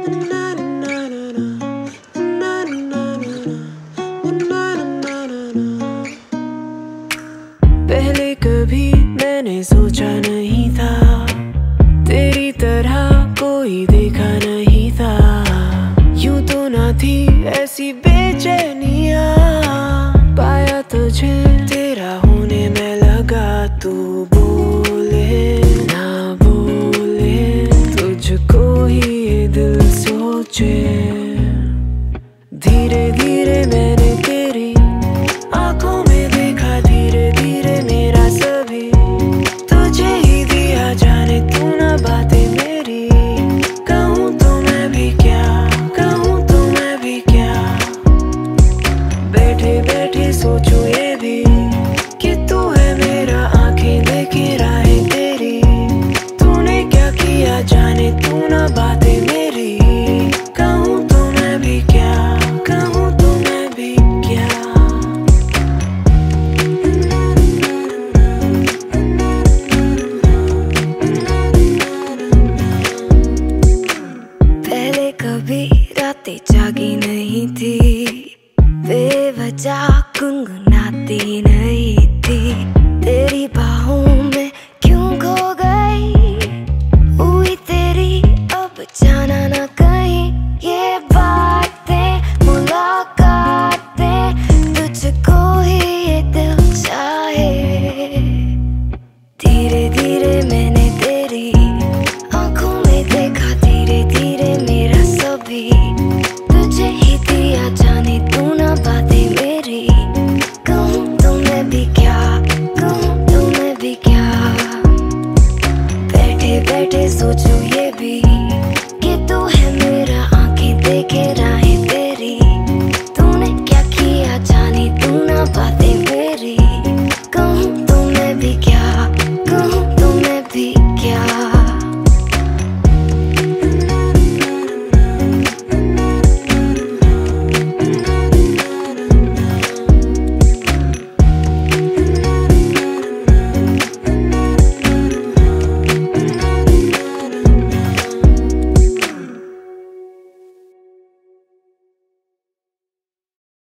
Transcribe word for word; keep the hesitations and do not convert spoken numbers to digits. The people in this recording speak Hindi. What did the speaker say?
पहले कभी मैंने सोचा नहीं था, तेरी तरह कोई देखा नहीं था। यूं तो ना थी ऐसी बेचैनियां, पाया तुझे तेरा होने में लगा। तू बोले ना बोले, तुझको ही ये दिल सोचे।